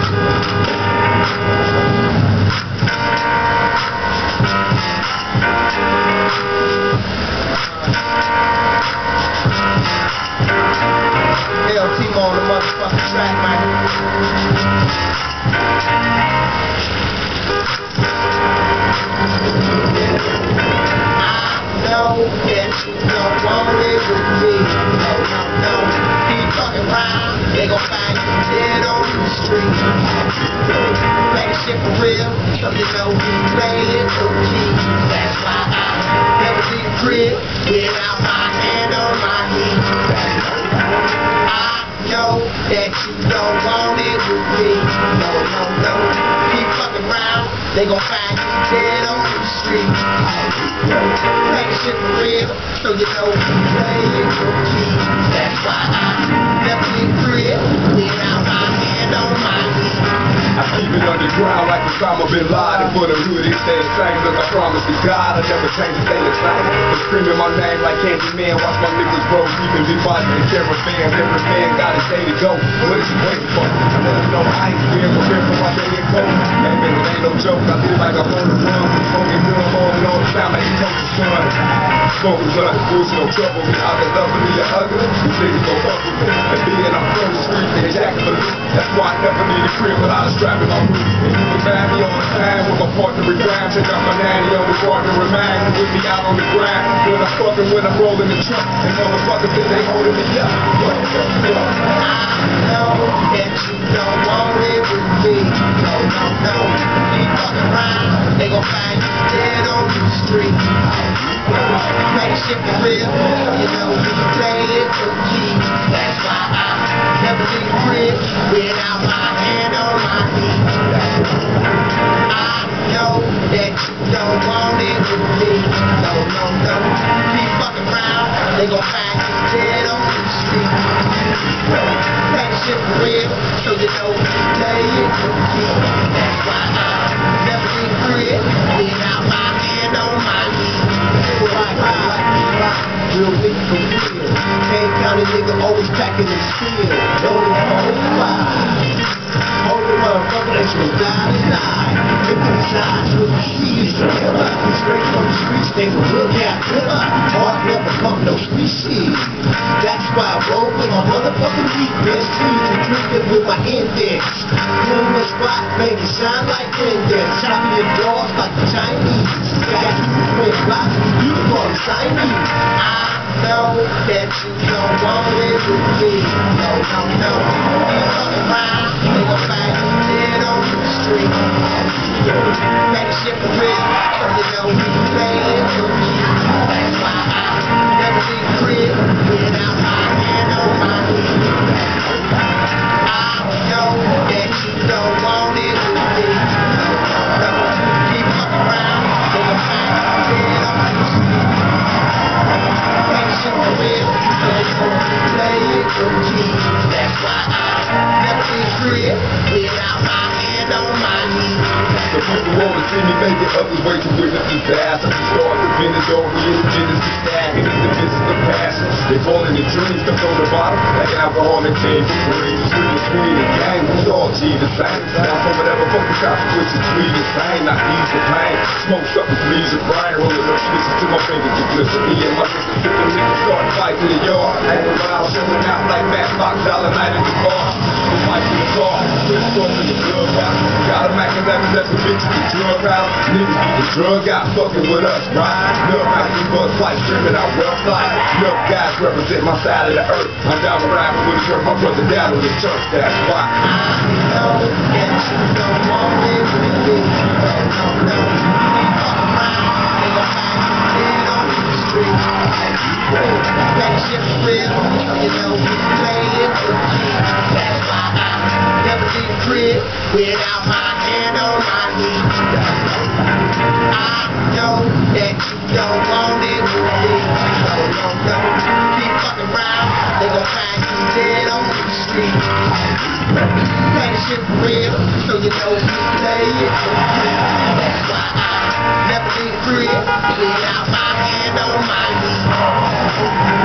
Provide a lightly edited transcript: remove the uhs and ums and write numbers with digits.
LT on the motherfucking track, man. I know that you don't want it with me. No. Keep fucking around, they gon' find you dead on the street. Play the shit for real, so you know we play it for keys. That's why I never leave the crib without my hand on my knees. I know that you don't want it with me. No. Keep fucking around, they gon' find you dead on the street. Play the shit for real, so you know we play it for keys. That's why I never leave the crib without my hand on my knees. I keep it underground like Osama bin Laden. For the hood, it stays the same. Look, I promise to God, I never change a thing the same. But screaming my name like Candyman. Watch my niggas roll, keeping big bodies in caravans. Every man got his day to go. What is he waiting for? I let him know I ain't scared, prepared for my day and cold. Hey man, it ain't no joke. I feel like I'm on the run. Smoking good, I'm on and on. Sound like he told the sun. Smoking blood, bullshit, no trouble. Me either loving me or ugly. These niggas gon' fuck with me. And being I'm from the street, they jacking for loot. That's why I never need a crib without a strap in my roof. And you can find me on the time with my partner in crime. Check out my nanny on the partner in mine. With me out on the grind. When I'm fucking, when I'm rolling the truck. And motherfuckers think they holding me up. I know that you don't want it with me. No. Keep fucking around, they gon' find you dead on the street. Play the shit for real, you know we play it for keys. That's why I never leave the crib without my hand on my knees. I know that you don't want it with me. No. Keep fucking around, they gon' find you dead on the street. Play the shit for real, so you know we play it for keys. That's why I never leave the crib without my hand on my knees. Real big for real. Can't count a nigga always packing his steel. Rolling home fire. Holy motherfucker, they should die tonight. Look at the size, look at the killer. Straight from the streets, they were real cat killer. Hard never pump no species. That's why I roll with my motherfucking weakness. Trees and drinking with my index. Kill the spot, make it shine like index. Chopping your doors like the Chinese. Got you with blocks, you call the Chinese. I know that you don't want it with me. No. Keep fucking around, they gon' find you dead on the street. Play the shit for real, so you know we play it for keys. That's why I never leave the crib without my hand on my knees. I know that you don't want it with me. No. Keep fucking around, they gon' find you dead on the street. Play the shit for real, so you know we play it for keys. That's why I never leave the crib without my hand on my knees. The people wanna see me make it, others wait to witness disaster. Start to finish all we in the business to stagnant in the midst of the passion. They falling in dreams, stuck on the bottom like an alcoholic came for free. Sweet and sweet and gang, we all achieve the same. Now for whatever fucking consequences, sweet and sane, not ease the pain. Smoke up with leisure, brain rolling up, listen to my fingers to glisten. Me and my niggas sipping niggas start fighting in the yard. Hanging around, showing out like Matchbox, dollar night in the bar. The fight in the car, switch storm in the club house. Got a Mac 11, that's the bitch in the drug house. Niggas get the drug out, fucking with us, right? Love houses, bus flight, streaming out wealth life. Enough guys represent my side of the earth. I'm down the ride with the church, my brother down in the church, that's why. I know that you don't want it with me. No. Keep fucking around, they gon' find you dead on the street. Play the shit for real, so you know we play it for keys. That's why I never leave the crib without my hand on my knees. I know that you don't want it with me. No. Keep fucking around, they gon' find you dead on the street. Play the shit for real, so you know we play it for keys. That's why I never leave the crib without my hand on my knees.